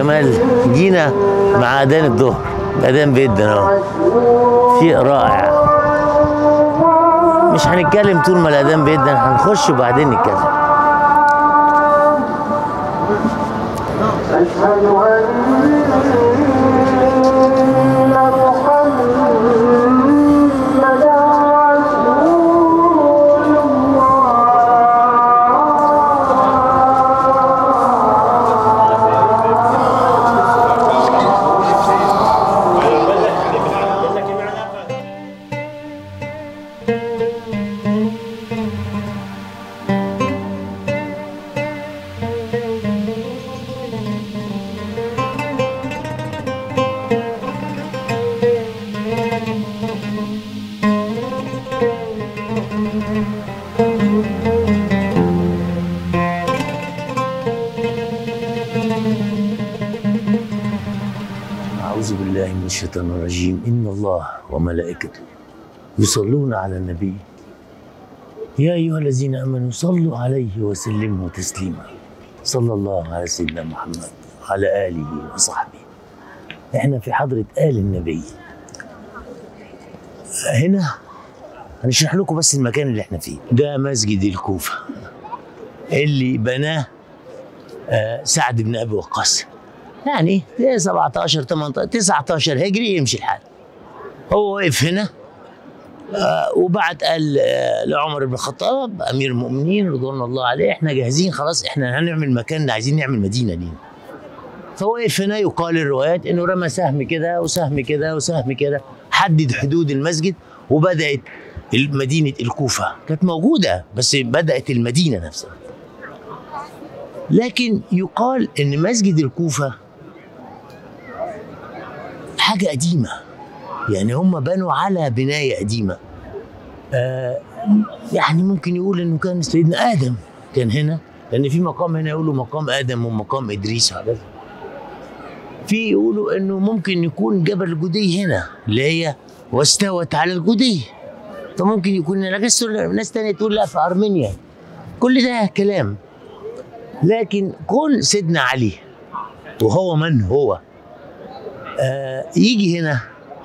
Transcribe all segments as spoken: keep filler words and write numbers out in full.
جمال، جينا مع اذان الظهر، اذان بيدنا اهو، شيء رائع. مش هنتكلم طول ما الاذان بيدنا، هنخش وبعدين نتكلم. أشهد أن محمدًا رسول الله. أعوذ بالله من الشيطان الرجيم. إن الله وملائكته يصلون على النبي يا أيها الذين آمنوا صلوا عليه وسلموا تسليما. صلى الله على سيدنا محمد وعلى آله وصحبه. إحنا في حضرة آل النبي. هنا هنشرح لكم بس المكان اللي إحنا فيه. ده مسجد الكوفة اللي بناه آه سعد بن أبي وقاص، يعني سبعتاشر تمنتاشر تسعتاشر هجري يمشي الحال. هو وقف هنا آه وبعد قال آه لعمر بن الخطاب امير المؤمنين رضوان الله عليه احنا جاهزين خلاص، احنا هنعمل مكان، عايزين نعمل مدينه لينا. فوقف هنا. يقال الروايات انه رمى سهم كده وسهم كده وسهم كده، حدد حدود المسجد، وبدات مدينه الكوفه. كانت موجوده بس بدات المدينه نفسها. لكن يقال ان مسجد الكوفه حاجة قديمة، يعني هم بنوا على بناية قديمة. آه يعني ممكن يقول انه كان سيدنا آدم كان هنا، لأن في مقام هنا يقولوا مقام آدم ومقام إدريس وهكذا. في يقولوا انه ممكن يكون جبل الجدي هنا اللي هي واستوت على الجدي، فممكن يكون ناس تانية تقول لا في أرمينيا. كل ده كلام. لكن كون سيدنا علي وهو من هو آه يجي هنا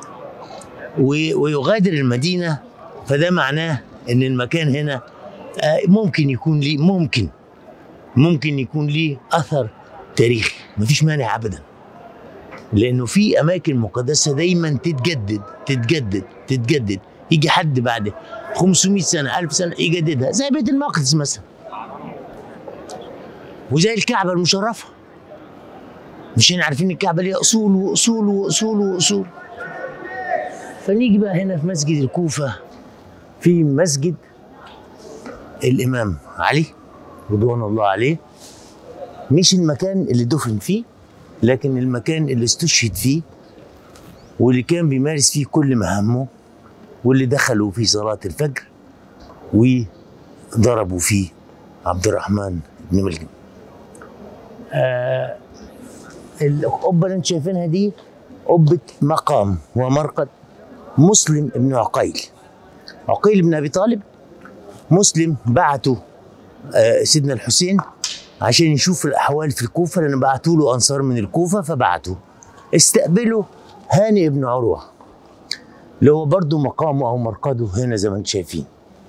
ويغادر المدينة، فده معناه ان المكان هنا آه ممكن يكون ليه ممكن ممكن يكون ليه اثر تاريخي. مفيش مانع ابدا، لانه في اماكن مقدسة دايما تتجدد تتجدد تتجدد. يجي حد بعد خمسمائة سنة ألف سنة يجددها، زي بيت المقدس مثلا، وزي الكعبة المشرفة. مش هنا عارفين الكعبة ليها أصول وأصول وأصول وأصول. فنيجي بقى هنا في مسجد الكوفة، في مسجد الإمام علي رضوان الله عليه. مش المكان اللي دفن فيه، لكن المكان اللي استشهد فيه، واللي كان بيمارس فيه كل مهامه، واللي دخلوا فيه صلاة الفجر وضربوا فيه عبد الرحمن بن ملجم. آه القبة اللي انتم شايفينها دي قبة مقام ومرقد مسلم بن عقيل. عقيل بن ابي طالب مسلم بعته آه سيدنا الحسين عشان يشوف الاحوال في الكوفه، لان بعتوا له انصار من الكوفه، فبعته استقبله هاني بن عروه اللي هو برضه مقامه او مرقده هنا زي ما انتم شايفين.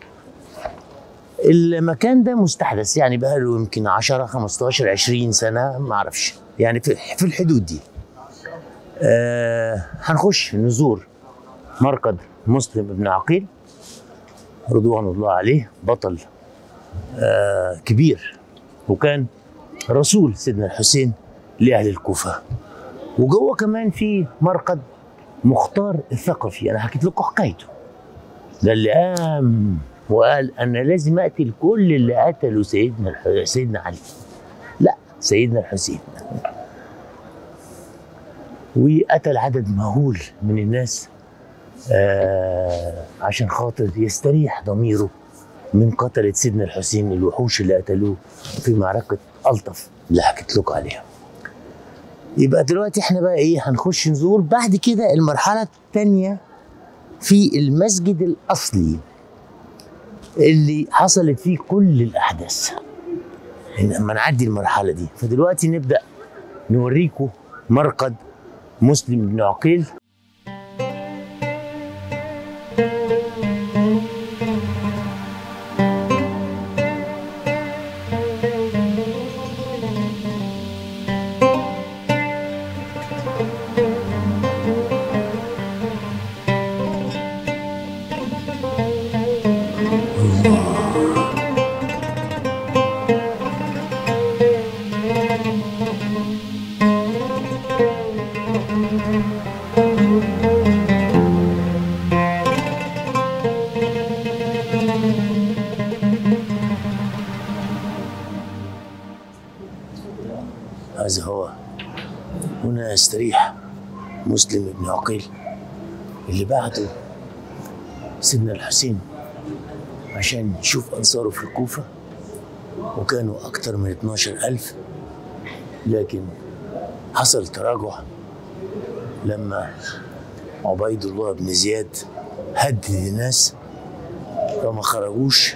المكان ده مستحدث، يعني بقى له يمكن عشرة خمستاشر عشرين سنه، ما اعرفش، يعني في الحدود دي. آه هنخش نزور مرقد مسلم بن عقيل رضوان الله عليه، بطل آه كبير، وكان رسول سيدنا الحسين لأهل الكوفة. وجوه كمان في مرقد مختار الثقفي. أنا حكيت لكم حكايته، ده اللي قام وقال أنا لازم أقتل كل اللي قتلوا سيدنا سيدنا علي، لا سيدنا الحسين. وقتل عدد مهول من الناس آه عشان خاطر يستريح ضميره من قتلة سيدنا الحسين، الوحوش اللي قتلوه في معركة ألطف اللي حكيت لكم عليها. يبقى دلوقتي احنا بقى ايه، هنخش نزور بعد كده المرحلة الثانية في المسجد الأصلي اللي حصلت فيه كل الأحداث لما نعدي المرحلة دي. فدلوقتي نبدأ نوريكم مرقد مسلم بن عقيل. هذا هو، هنا يستريح مسلم بن عقيل اللي بعته سيدنا الحسين عشان يشوف أنصاره في الكوفة، وكانوا أكتر من اتناشر ألف، لكن حصل تراجع لما عبيد الله بن زياد هدد الناس فما خرجوش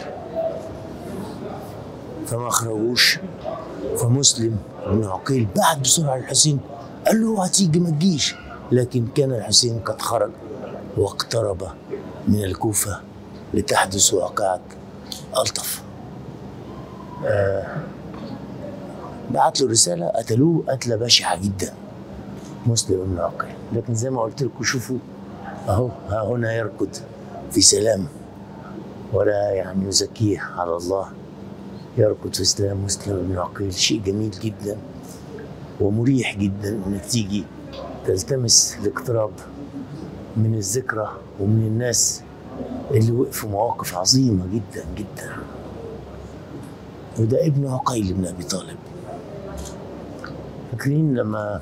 فما خرجوش فمسلم بن عقيل بعت بسرعة للحسين قال له اوعى تيجي ما تجيش، لكن كان الحسين قد خرج واقترب من الكوفة لتحدث واقعة ألطف. آه بعت له رسالة، قتلوه قتلة بشعة جدا مسلم بن عقيل، لكن زي ما قلت لكم شوفوا أهو ها هنا يركض في سلام ولا يعني يزكيه على الله، يركض في سلام مسلم بن عقيل. شيء جميل جدا ومريح جدا انك تيجي تلتمس الاقتراب من الذكرى ومن الناس اللي وقفوا مواقف عظيمة جدا جدا. وده ابن عقيل بن ابي طالب. فاكرين لما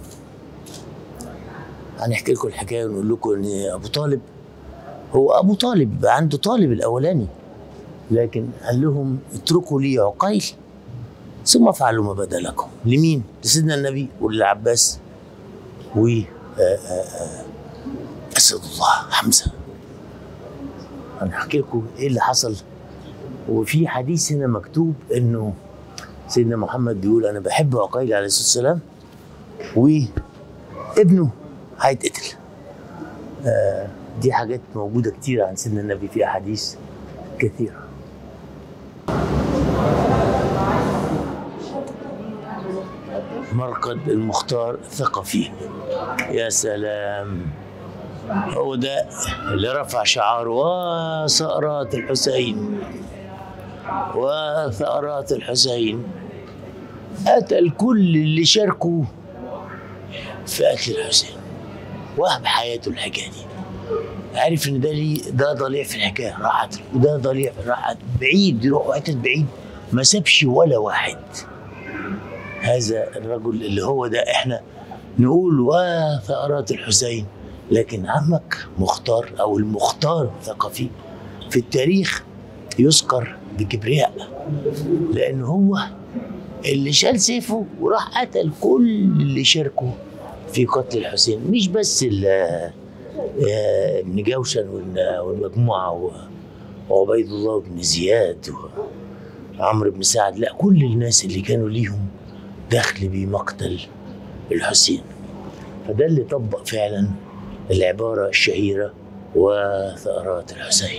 هنحكي لكم الحكايه ونقول لكم ان ابو طالب هو ابو طالب بقى عنده طالب الاولاني، لكن قال لهم اتركوا لي عقيل ثم افعلوا ما بدا لكم. لمين؟ لسيدنا النبي وللعباس و اسد الله حمزه. هنحكي لكم ايه اللي حصل. وفي حديث هنا مكتوب انه سيدنا محمد بيقول انا بحب عقيل عليه الصلاه والسلام وابنه هيتقتل. آه دي حاجات موجوده كتير عن سيدنا النبي في احاديث كثيره. مرقد المختار الثقفي، يا سلام، هو ده اللي رفع شعار وثأرات الحسين وثأرات الحسين. قتل كل اللي شاركوا في قتل الحسين، وهب حياته الحكايه دي. عارف ان ده ليه ده ضليع في الحكايه راح قتل، وده ضليع راح بعيد يروح حتت بعيد، ما سابش ولا واحد. هذا الرجل اللي هو ده احنا نقول وثأرات الحسين، لكن عمك مختار او المختار الثقفي في التاريخ يذكر بكبرياء، لان هو اللي شال سيفه وراح قتل كل اللي شاركوا في قتل الحسين، مش بس ابن جوشن والمجموعه وعبيد الله بن زياد وعمرو بن سعد، لا، كل الناس اللي كانوا ليهم دخل بمقتل الحسين. فده اللي طبق فعلا العباره الشهيره وثأرات الحسين.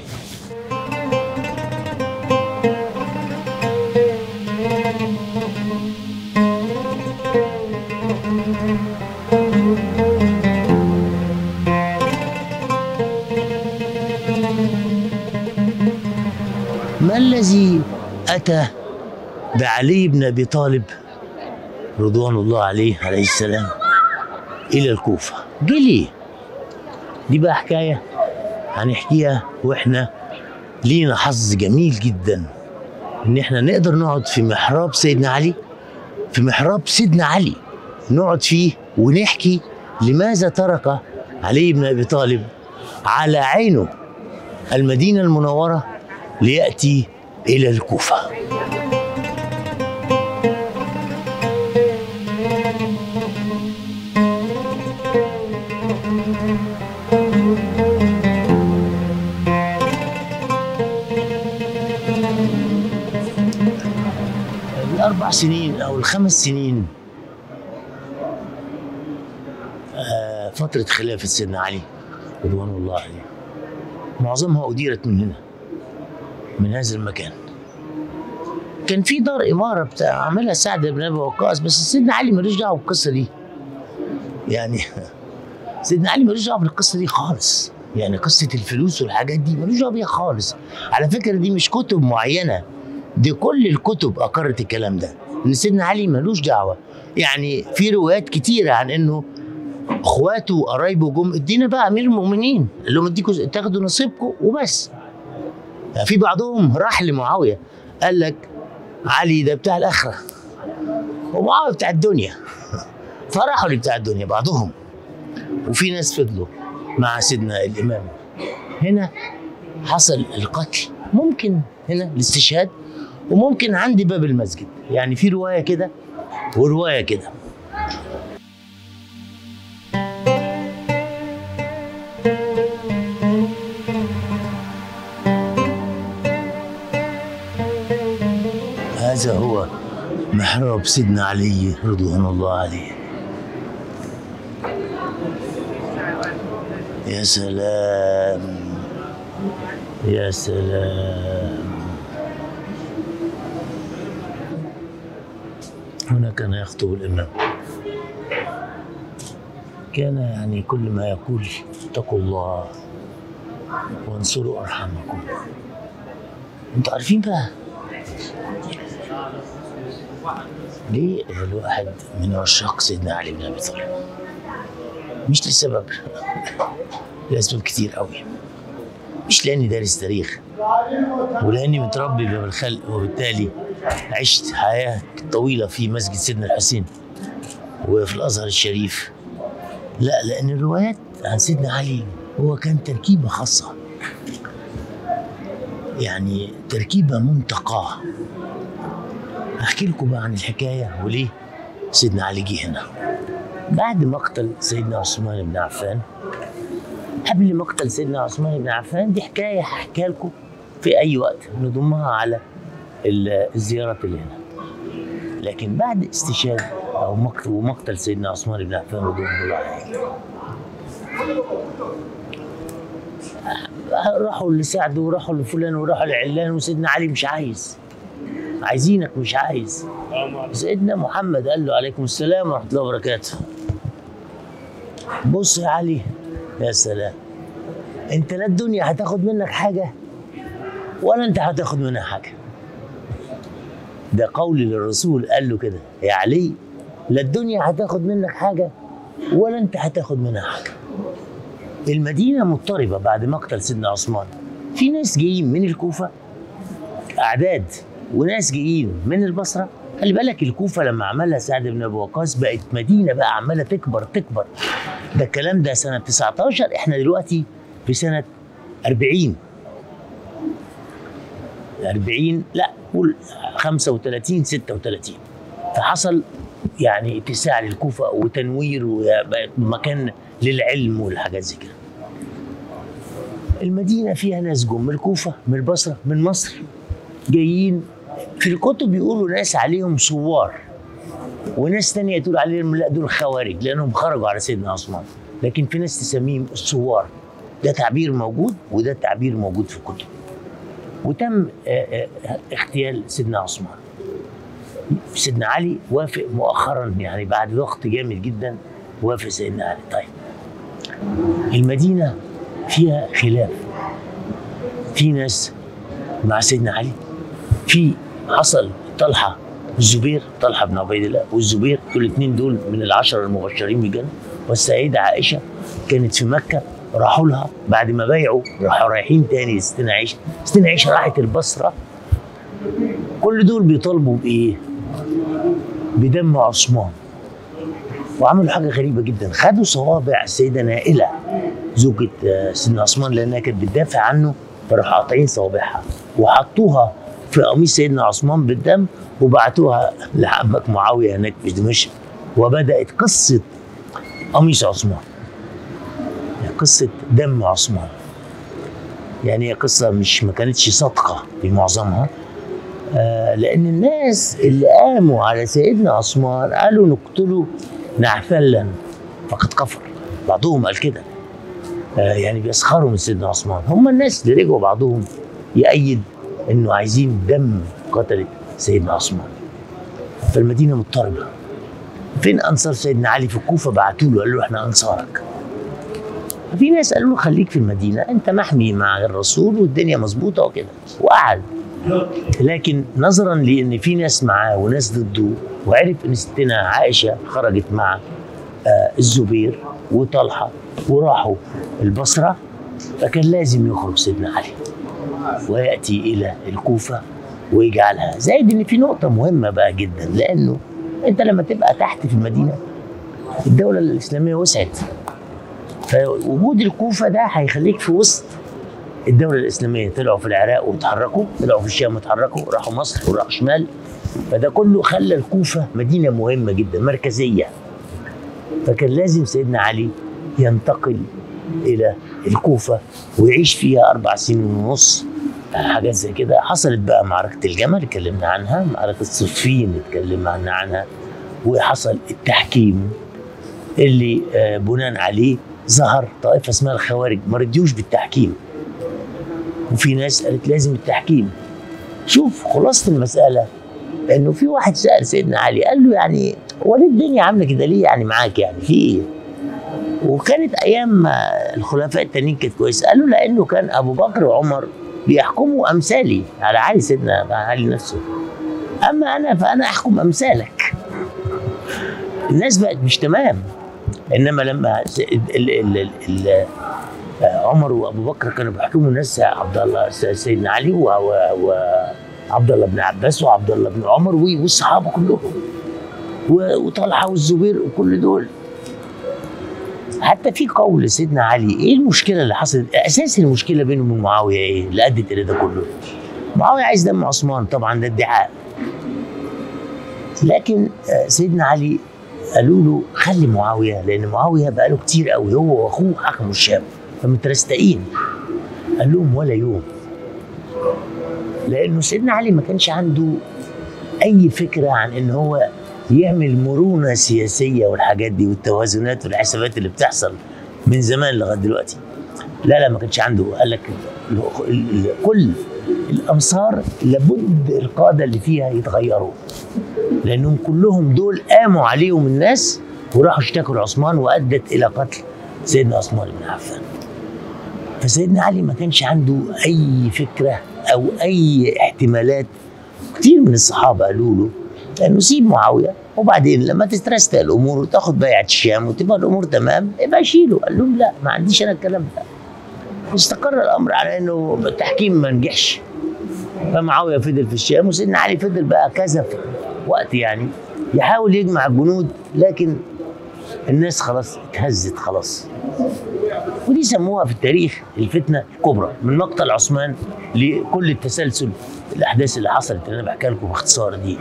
ما الذي أتى بعلي بن أبي طالب رضوان الله عليه عليه السلام إلى الكوفة؟ جه ليه؟ دي بقى حكاية هنحكيها، وإحنا لينا حظ جميل جدا إن إحنا نقدر نقعد في محراب سيدنا علي، في محراب سيدنا علي نقعد فيه ونحكي لماذا ترك علي بن أبي طالب على عينه المدينة المنورة ليأتي إلى الكوفة. الأربع سنين أو الخمس سنين فترة خلافة سيدنا علي رضوان الله عليه، معظمها أديرت من هنا، من هذا المكان. كان في دار إمارة بتاع عملها سعد بن أبي وقاص، بس سيدنا علي ملوش دعوة بالقصة دي. يعني سيدنا علي ملوش دعوة بالقصة دي خالص، يعني قصة الفلوس والحاجات دي ملوش دعوة بيها خالص. على فكرة دي مش كتب معينة، دي كل الكتب أقرت الكلام ده، إن سيدنا علي ملوش دعوة. يعني في روايات كتيرة عن إنه اخواته وقرايبه جم ادينا بقى امير المؤمنين، قال لهم اديكوا تاخدوا نصيبكم وبس. يعني في بعضهم راح لمعاويه قال لك علي ده بتاع الاخره ومعاويه بتاع الدنيا، فراحوا لبتاع الدنيا بعضهم، وفي ناس فضلوا مع سيدنا الامام. هنا حصل القتل، ممكن هنا الاستشهاد، وممكن عند باب المسجد. يعني في روايه كده وروايه كده. هذا هو محراب سيدنا علي رضوان الله عليه. يا سلام يا سلام. هنا كان يخطب الإمام، كان يعني كل ما يقول اتقوا الله وانصروا أرحامكم. انتوا عارفين بقى ليه الواحد من عشاق سيدنا علي بن ابي طالب؟ مش لسبب، لاسباب كتير قوي. مش لاني دارس تاريخ ولاني متربي بين الخلق وبالتالي عشت حياه طويله في مسجد سيدنا الحسين وفي الازهر الشريف، لا، لان الروايات عن سيدنا علي هو كان تركيبه خاصه، يعني تركيبه منتقاه. احكي لكم بقى عن الحكايه وليه سيدنا علي جه هنا. بعد مقتل سيدنا عثمان بن عفان، قبل مقتل سيدنا عثمان بن عفان، دي حكايه هحكيها لكم في اي وقت نضمها على الزيارات اللي هنا. لكن بعد استشهاد او مقتل ومقتل سيدنا عثمان بن عفان رضي الله عنه، راحوا لسعد وراحوا لفلان وراحوا لعلان، وسيدنا علي مش عايز، عايزينك مش عايز. سيدنا محمد قال له عليكم السلام ورحمه الله وبركاته، بص يا علي، يا سلام، انت لا الدنيا هتاخد منك حاجه ولا انت هتاخد منها حاجه. ده قول للرسول، قال له كده يا علي، لا الدنيا هتاخد منك حاجه ولا انت هتاخد منها حاجه. المدينه مضطربه بعد مقتل سيدنا عثمان، في ناس جايين من الكوفه اعداد وناس جايين من البصره. خلي بالك الكوفه لما عملها سعد بن ابي وقاص بقت مدينه بقى عماله تكبر تكبر. ده الكلام ده سنه تسعتاشر، احنا دلوقتي في سنه أربعين أربعين لا قول خمسة وتلاتين ستة وتلاتين. فحصل يعني اتساع للكوفه وتنوير وبقت مكان للعلم والحاجات زي كده. المدينه فيها ناس جم من الكوفه، من البصره، من مصر، جايين. في الكتب بيقولوا ناس عليهم ثوار، وناس تانية تقول عليهم لا دول خوارج لانهم خرجوا على سيدنا عثمان، لكن في ناس تسميهم الثوار. ده تعبير موجود وده تعبير موجود في الكتب. وتم اغتيال سيدنا عثمان. سيدنا علي وافق مؤخرا، يعني بعد وقت جامد جدا وافق سيدنا علي. طيب المدينة فيها خلاف، في ناس مع سيدنا علي، في حصل طلحة الزبير، طلحة بن عبيد الله والزبير، دول الاثنين دول من العشرة المبشرين بالجنة. والسيدة عائشة كانت في مكة، راحوا لها بعد ما بايعوا، راحوا رايحين تاني ستنا عائشة. ستنا عائشة راحت البصرة. كل دول بيطالبوا بإيه؟ بدم عثمان. وعملوا حاجة غريبة جدا، خدوا صوابع السيدة نائلة زوجة سيدنا عثمان لأنها كانت بتدافع عنه، فراحوا قاطعين صوابعها وحطوها في قميص سيدنا عثمان بالدم وبعتوها لعمك معاوية هناك في دمشق. وبدأت قصة قميص عثمان، قصة دم عثمان. يعني هي قصة مش ما كانتش صادقة في معظمها، آه لأن الناس اللي قاموا على سيدنا عثمان قالوا نقتله نعفلا فقد كفر. بعضهم قال كده. آه يعني بيسخروا من سيدنا عثمان. هم الناس اللي رجعوا بعضهم يأيد انه عايزين دم قتلة سيدنا عثمان. فالمدينة مضطربة. فين أنصار سيدنا علي في الكوفة؟ بعتوا له قالوا له احنا أنصارك. في ناس قالوا له خليك في المدينة، أنت محمي مع الرسول والدنيا مظبوطة وكده، وقعد. لكن نظرا لأن في ناس معاه وناس ضده، وعرف إن ستنا عائشة خرجت مع آه الزبير وطلحة وراحوا البصرة، فكان لازم يخرج سيدنا علي ويأتي إلى الكوفة ويجعلها. زائد إن في نقطة مهمة بقى جدا، لأنه أنت لما تبقى تحت في المدينة الدولة الإسلامية وسعت، فوجود الكوفة ده هيخليك في وسط الدولة الإسلامية. طلعوا في العراق وتحركوا، طلعوا في الشام وتحركوا، راحوا مصر وراحوا شمال، فده كله خلى الكوفة مدينة مهمة جدا مركزية. فكان لازم سيدنا علي ينتقل إلى الكوفة ويعيش فيها أربع سنين ونص، حاجات زي كده. حصلت بقى معركة الجمل اتكلمنا عنها، معركة صفين اتكلمنا عنها، وحصل التحكيم اللي بناء عليه ظهر طائفة اسمها الخوارج ما رضيوش بالتحكيم، وفي ناس قالت لازم التحكيم. شوف خلاصة المسألة انه في واحد سأل سيدنا علي قال له يعني هو ليه الدنيا عاملة كده ليه يعني معاك يعني في ايه؟ وكانت ايام الخلفاء التانيين كانت كويسة. قال له لانه كان ابو بكر وعمر بيحكموا امثالي على علي، سيدنا علي نفسه، اما انا فانا احكم امثالك. الناس بقت مش تمام. انما لما ال ال ال ال عمر وابو بكر كانوا بيحكموا الناس، عبد الله سيدنا علي وعبد الله بن عباس وعبد الله بن عمر والصحابه كلهم وطلحه والزبير وكل دول. حتى في قول سيدنا علي ايه المشكله اللي حصلت؟ اساس المشكله بينه وبين معاويه ايه اللي ادت الى ده كله؟ معاويه عايز دم عثمان، طبعا ده ادعاء. لكن سيدنا علي قالوا له خلي معاويه، لان معاويه بقى له كتير قوي هو واخوه حكموا الشام فمترستقين. قال لهم ولا يوم، لانه سيدنا علي ما كانش عنده اي فكره عن ان هو يعمل مرونه سياسيه والحاجات دي والتوازنات والحسابات اللي بتحصل من زمان لغايه دلوقتي. لا لا ما كانش عنده. قال لك كل الامصار لابد القاده اللي فيها يتغيروا، لانهم كلهم دول قاموا عليهم الناس وراحوا اشتكوا لعثمان وادت الى قتل سيدنا عثمان بن عفان. فسيدنا علي ما كانش عنده اي فكره او اي احتمالات. كتير من الصحابه قالوا له انه سيب معاويه وبعدين لما تترستق الامور وتاخد بيعه الشام وتبقى الامور تمام يبقى شيله. قال لهم لا ما عنديش انا الكلام ده. واستقر الامر على انه التحكيم ما نجحش، فمعاويه فضل في الشام وسيدنا علي فضل بقى كذا وقت يعني يحاول يجمع الجنود، لكن الناس خلاص اتهزت خلاص. ودي سموها في التاريخ الفتنه الكبرى، من مقتل عثمان لكل التسلسل الاحداث اللي حصلت اللي انا بحكيها لكم باختصار دي.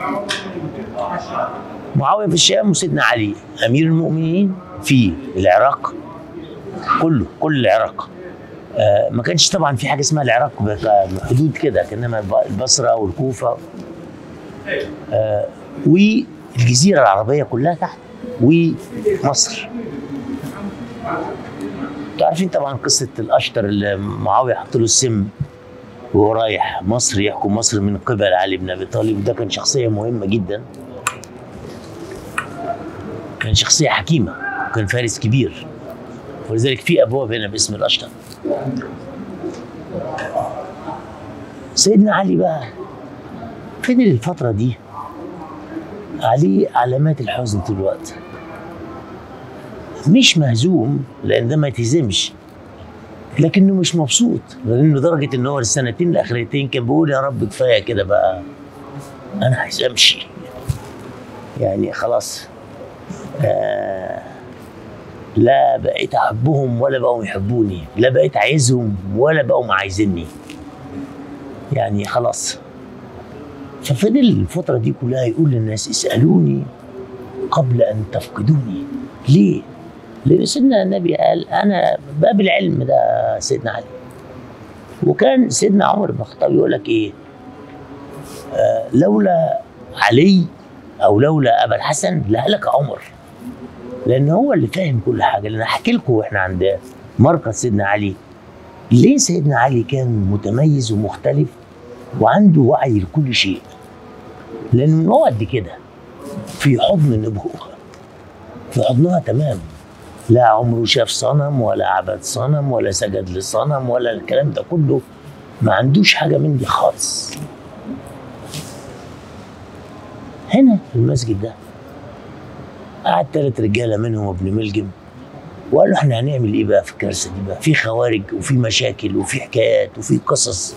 معاويه في الشام وسيدنا علي امير المؤمنين في العراق كله، كل العراق. آه ما كانش طبعا في حاجه اسمها العراق حدود كده، كانما البصره والكوفه آه والجزيره العربيه كلها تحت ومصر. انتوا عارفين طبعا قصه الاشتر اللي معاويه حط له السم وهو رايح مصر يحكم مصر من قبل علي بن ابي طالب، وده كان شخصيه مهمه جدا، كان شخصيه حكيمه وكان فارس كبير، ولذلك في ابواب هنا باسم الاشتر. سيدنا علي بقى فضل الفتره دي عليه علامات الحزن طول الوقت، مش مهزوم لان ده ما يتهزمش، لكنه مش مبسوط، لانه لدرجه ان هو السنتين الاخرتين كان بيقول يا رب كفايه كده بقى، انا عايز امشي يعني خلاص. آه لا بقيت احبهم ولا بقوا يحبوني، لا بقيت عايزهم ولا بقوا عايزيني، يعني خلاص. ففضل الفتره دي كلها يقول للناس اسالوني قبل ان تفقدوني. ليه؟ لأن سيدنا النبي قال أنا باب العلم ده سيدنا علي. وكان سيدنا عمر بن الخطاب يقول لك إيه؟ آه لولا علي أو لولا أبا الحسن لهلك عمر. لان هو اللي فاهم كل حاجه. لان احكي لكم واحنا عند مرقد سيدنا علي ليه سيدنا علي كان متميز ومختلف وعنده وعي لكل شيء. لانه هو قد كده في حضن النبوه، في حضنها تمام، لا عمره شاف صنم ولا عبد صنم ولا سجد لصنم ولا الكلام ده كله، ما عندوش حاجه من دي خالص. هنا في المسجد ده قعد ثلاث رجاله منهم ابن ملجم وقالوا احنا هنعمل ايه بقى في الكارثه دي بقى؟ في خوارج وفي مشاكل وفي حكايات وفي قصص.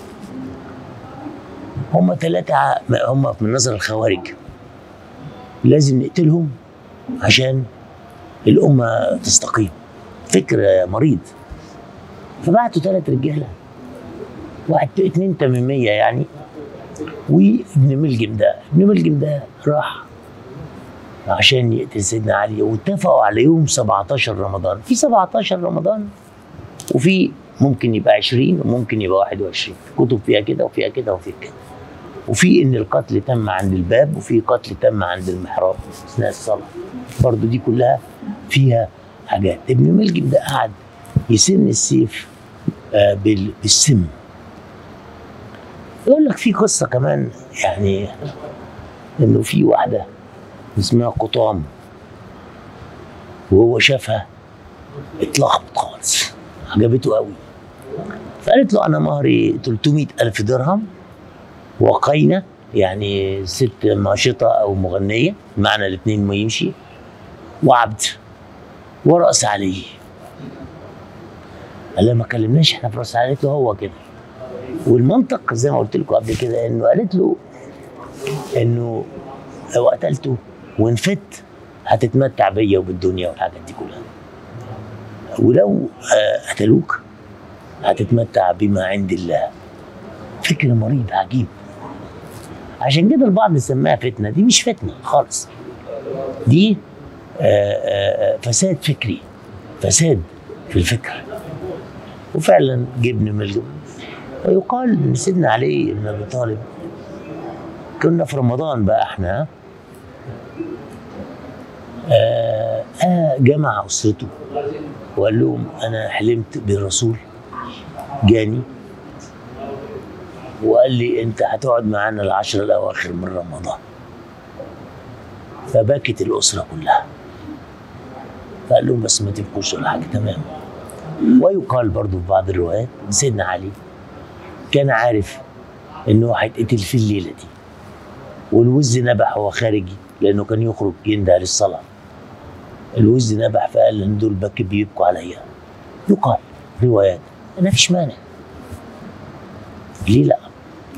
هم ثلاثه هم من نظر الخوارج لازم نقتلهم عشان الامه تستقيم. فكر مريض. فبعتوا ثلاث رجاله، واحد اتنين تميميه يعني، وابن ملجم ده. ابن ملجم ده راح عشان يقتل سيدنا علي، واتفقوا على يوم سبعتاشر رمضان. في سبعتاشر رمضان وفي ممكن يبقى عشرين وممكن يبقى واحد وعشرين، كتب فيها كده وفيها كده وفيها كده. وفي ان القتل تم عند الباب وفي قتل تم عند المحراب اثناء الصلاه. برضو دي كلها فيها حاجات. ابن ملجم ده قعد يسن السيف آه بالسم. يقول لك في قصه كمان يعني انه في واحده اسمها قطام وهو شافها اتلخبط خالص، عجبته قوي. فقالت له انا مهري تلتمية الف درهم وقينه، يعني ست ماشطه او مغنيه، معنى الاثنين ما يمشي، وعبد ورأس عليه. قال لها ما كلمناش احنا في رأس عليه. قالت له هو كده. والمنطق زي ما قلت لكم قبل كده انه قالت له انه لو قتلته وانفت هتتمتع بيا وبالدنيا والحاجات دي كلها، ولو قتلوك هتتمتع بما عند الله. فكر مريض عجيب. عشان كده البعض سماها فتنه. دي مش فتنه خالص، دي فساد فكري، فساد في الفكر. وفعلا جبن ملجم. ويقال ان سيدنا علي بن ابي طالب كنا في رمضان بقى احنا آه آه جمع اسرته وقال لهم انا حلمت بالرسول جاني وقال لي انت هتقعد معانا العشر الاواخر من رمضان. فبكت الاسره كلها. فقال لهم بس ما تبكوش ولا حاجه، تمام. ويقال برضو في بعض الروايات سيدنا علي كان عارف انه هيتقتل في الليله دي، والوز نبح وهو خارجي لانه كان يخرج يندى للصلاه. الوز نبح فقال ان دول بك بيبكوا عليا. يقال روايات، ما فيش مانع، ليه لا؟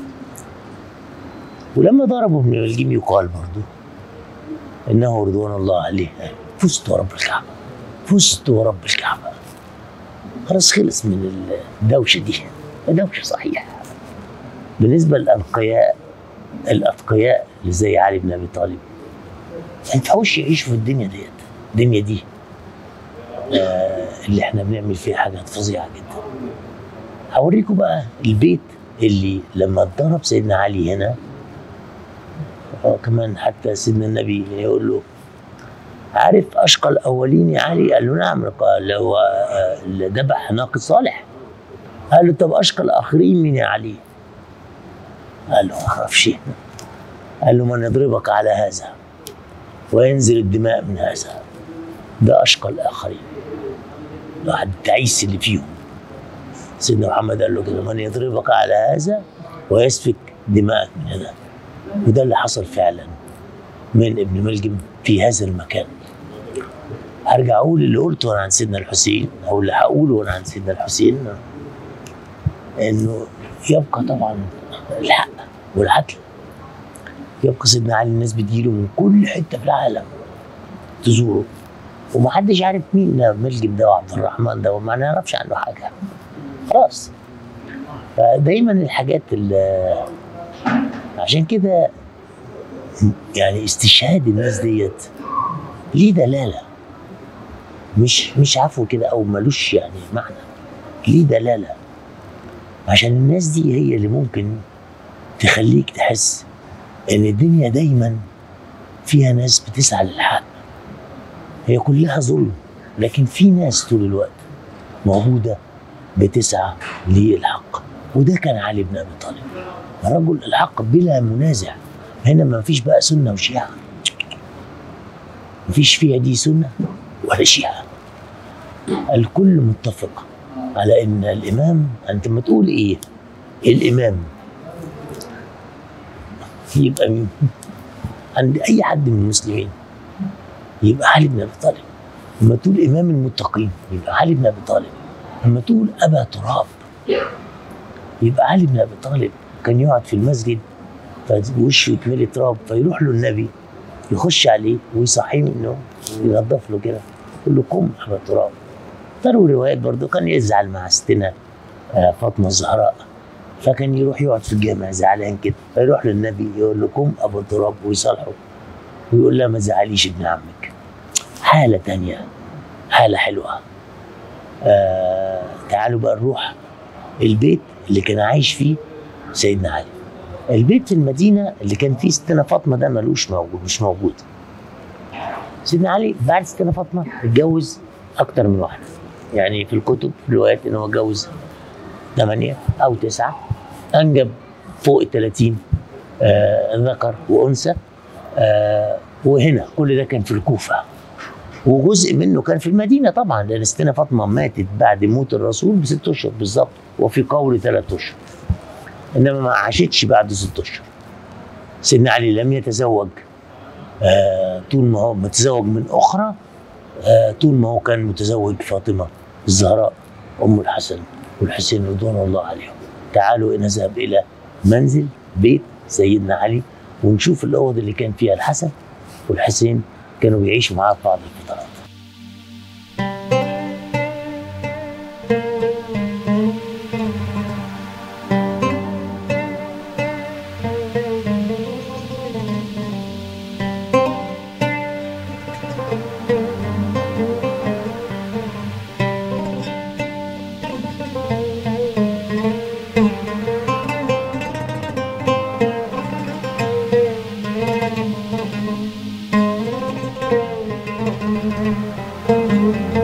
ولما ضربوا ابن ملجم يقال برضو انه رضوان الله عليه فزت ورب الكعبه، فزت ورب الكعبه. خلاص خلص من الدوشه دي، دوشه صحيحه. بالنسبه للانقياء الاتقياء اللي زي علي بن ابي طالب ما ينفعوش يعيشوا في الدنيا ديت. الدنيا دي آه اللي احنا بنعمل فيها حاجات فظيعه جدا. هوريكم بقى البيت اللي لما اتضرب سيدنا علي هنا كمان، حتى سيدنا النبي يقول له عارف اشقى الاولين يا علي؟ قال له نعم. قال هو اللي ذبح ناقة صالح. قال له طب اشقى الاخرين مين يا علي؟ قال له ما اعرفش. قال له من يضربك على هذا وينزل الدماء من هذا، ده اشقى الاخرين، ده التعيس اللي فيهم. سيدنا محمد قال له كده من يضربك على هذا ويسفك دماءك من هذا. وده اللي حصل فعلا من ابن ملجم في هذا المكان. هرجع اقول اللي قلته انا عن سيدنا الحسين، او اللي هقوله انا عن سيدنا الحسين، انه يبقى طبعا الحق والعدل. يبقى سيدنا علي الناس بتجيله من كل حته في العالم تزوره، ومحدش عارف مين ملجم ده وعبد الرحمن ده، وما نعرفش عنه حاجه خلاص. فدايما الحاجات اللي عشان كده يعني استشهاد الناس ديت ليه دلاله، مش مش عفو كده او ملوش يعني معنى، ليه دلاله. عشان الناس دي هي اللي ممكن تخليك تحس ان الدنيا دايما فيها ناس بتسعى للحق، هي كلها ظلم، لكن في ناس طول الوقت موجودة بتسعى للحق، وده كان علي بن أبي طالب، رجل الحق بلا منازع. هنا ما فيش بقى سنة وشيعة، ما فيش فيها دي سنة ولا شيعة، الكل متفق على ان الامام، انت ما تقول ايه الامام يبقى مين عند اي حد من المسلمين؟ يبقى علي بن ابي طالب. لما تقول امام المتقين يبقى علي بن ابي طالب. لما تقول ابا تراب يبقى علي بن ابي طالب. كان يقعد في المسجد فوشه يتملي تراب، فيروح له النبي يخش عليه ويصحيه من النوم، ينظف له كده، يقول له قم ابا تراب. تروي روايات برضه كان يزعل مع ستنا فاطمه الزهراء، فكان يروح يقعد في الجامع زعلان كده، فيروح للنبي يقول له قم ابو تراب ويصالحه ويقول لها ما تزعليش ابن عمك. حاله تانيه، حاله حلوه. آه تعالوا بقى نروح البيت اللي كان عايش فيه سيدنا علي. البيت في المدينه اللي كان فيه ستنا فاطمه ده ملوش موجود، مش موجود. سيدنا علي بعد ستنا فاطمه اتجوز اكتر من واحده، يعني في الكتب في الروايات ان هو اتجوز ثمانيه او تسعه، انجب فوق ال ثلاثين آه ذكر وانثى. آه وهنا كل ده كان في الكوفه، وجزء منه كان في المدينه طبعا، لان ستنا فاطمه ماتت بعد موت الرسول بست اشهر بالظبط، وفي قول ثلاث اشهر، انما ما عاشتش بعد ست اشهر. سيدنا علي لم يتزوج آه طول ما هو متزوج من اخرى، آه طول ما هو كان متزوج فاطمه الزهراء ام الحسن والحسين رضوان الله عليهم. تعالوا نذهب الى منزل بيت سيدنا علي ونشوف الاوض اللي كان فيها الحسن والحسين كانوا بيعيشوا معاه في بعض الفترات. Thank you.